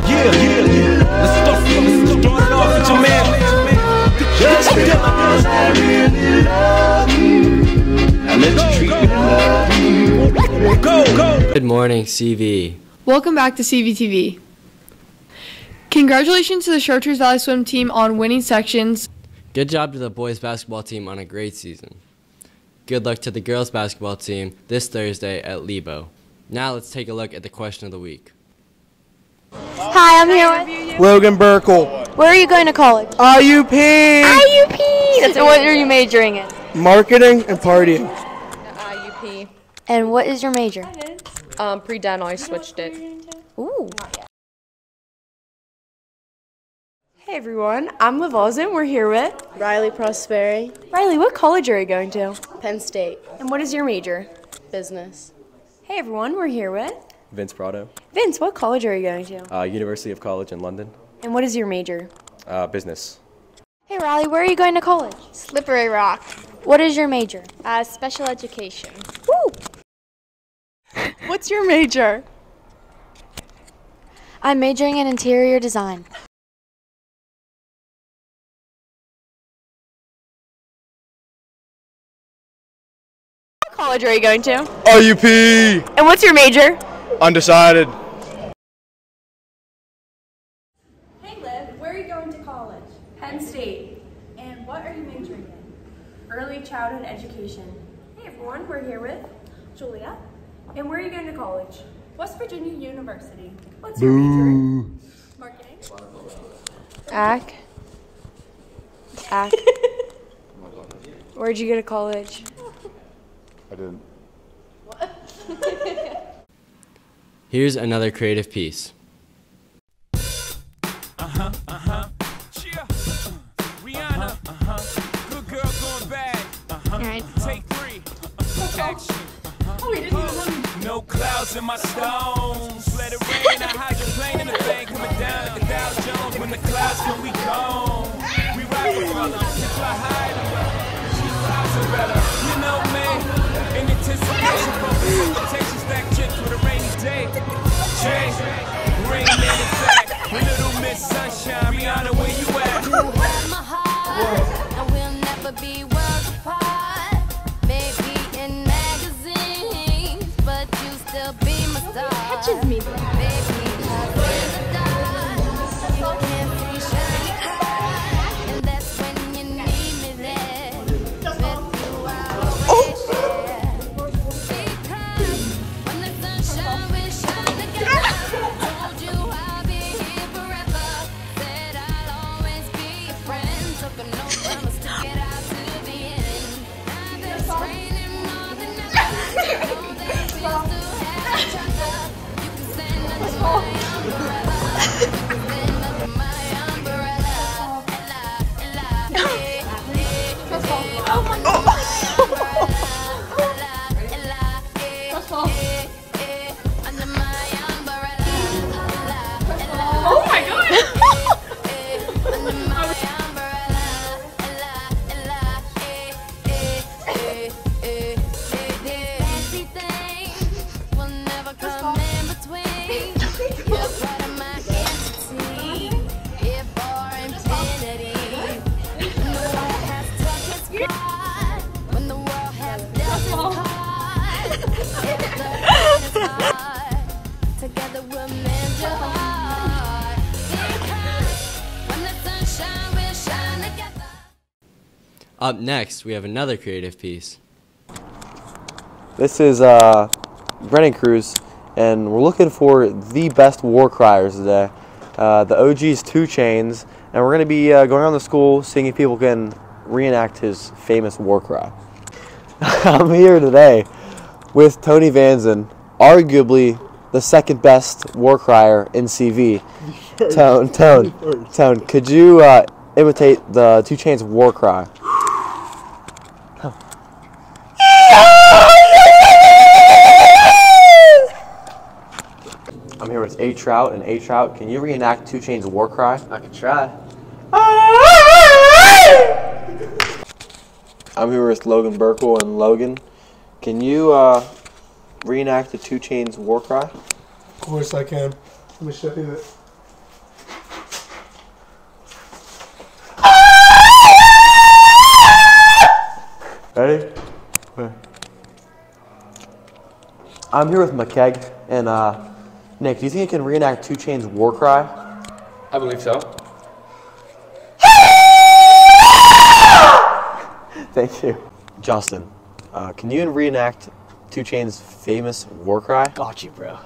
Let's start off with your man. Just because I really love you, I let you treat me like Go. Good morning, CV. Welcome back to CVTV. Congratulations to the Chartreuse Valley Swim team on winning sections. Good job to the boys basketball team on a great season. Good luck to the girls basketball team this Thursday at Lebo. Now let's take a look at the question of the week. Hi, I'm here with Logan Burkle. Where are you going to college? IUP. That's what are you majoring in? Marketing and partying. IUP. And what is your major? Pre-den, I switched it. Ooh. Hey everyone, I'm Liv and we're here with Riley Prosperi. Riley. What college are you going to? Penn State. And what is your major? Business. Hey everyone, we're here with Vince Prado, Vince. What college are you going to? University of College in London, And what is your major? business. Hey Riley, where are you going to college? Slippery Rock. What is your major? Special education. Woo! What's your major? I'm majoring in interior design. What college are you going to? IUP. And what's your major? Undecided. Hey Liv, where are you going to college? Penn State. And what are you majoring in? Early childhood education. Hey everyone, we're here with Julia. And where are you going to college? West Virginia University. What's your major? Marketing. Ac. Where'd you go to college? I didn't. Here's another creative piece. Rihanna, good girl going bad. Alright. Take 3. Action. No clouds in my stones. Let it rain. I hydroplane in the thing coming down like a Dow Jones. When the clouds come, we gone. We ride with brothers. She fly high and she flies better. You know me. In anticipation, focus, expectations, stack chips with a rainy day. Jay, rain in effect. Little Miss Sunshine, Rihanna, where you at? You have my heart, and we'll never be worlds apart. Maybe in magazines, but you still be my star. Catches me. Baby, in the dark, you can't see shiny cars, and that's when you need me there. With you, I'll always share. Because when the sunshine will shine together, told you I'll be here forever. Said I'll always be your friend. Took a no promise to get out to the end. Now that it's raining more than ever, know that we still have each other. You can stand under my umbrella. You can stand under my umbrella. Oh my God. Under my umbrella. Oh my God. Under my umbrella. Fancy things will never come in between. You're part of my entity. If for infinity. When the world has took its part. When the world has dealt its cards. If the pain is hard. Together we'll mend your heart. Because when the sunshine will shine together. Up next, we have another creative piece. This is Brennan Cruz, and we're looking for the best war criers today. The OG's 2 Chainz, and we're going to be going around the school seeing if people can reenact his famous war cry. I'm here today with Tony Vanzen, arguably the second best war crier in CV. Tone, could you imitate the 2 Chainz war cry? I'm here with A Trout, and A Trout, can you reenact 2 Chainz war cry? I can try. I'm here with Logan Burkle, and Logan, can you reenact the 2 Chainz war cry? Of course I can. Let me show you it. Ready? Okay. I'm here with McKeg and Nick. Do you think you can reenact 2 Chainz' War Cry? I believe so. Thank you. Justin, can you reenact 2 Chainz' famous War Cry? Got you, bro.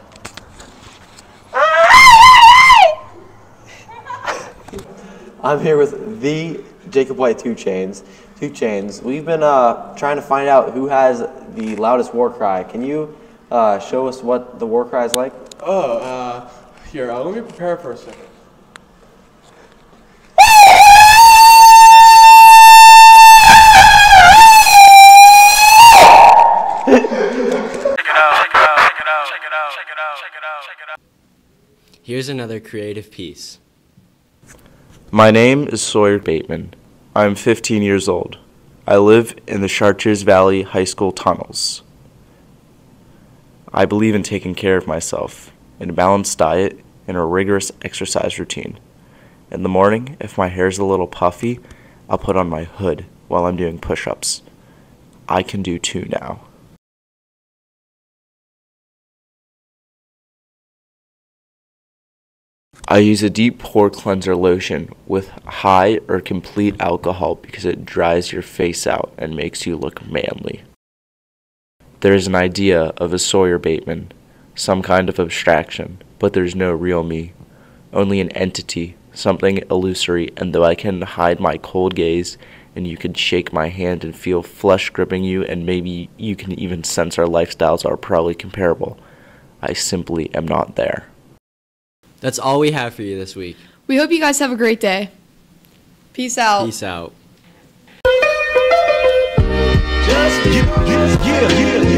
I'm here with the Jacob White 2 Chainz. 2 Chainz, we've been trying to find out who has the loudest war cry. Can you show us what the war cry is like? Oh, here, let me prepare for a second. Here's another creative piece. My name is Sawyer Bateman. I'm 15 years old. I live in the Chartiers Valley High School tunnels. I believe in taking care of myself, in a balanced diet, and a rigorous exercise routine. In the morning, if my hair's a little puffy, I'll put on my hood while I'm doing push-ups. I can do 2 now. I use a deep pore cleanser lotion with high or complete alcohol because it dries your face out and makes you look manly. There is an idea of a Sawyer Bateman, some kind of abstraction, but there's no real me, only an entity, something illusory, and though I can hide my cold gaze and you can shake my hand and feel flesh gripping you and maybe you can even sense our lifestyles are probably comparable, I simply am not there. That's all we have for you this week. We hope you guys have a great day. Peace out. Peace out. Just yeah.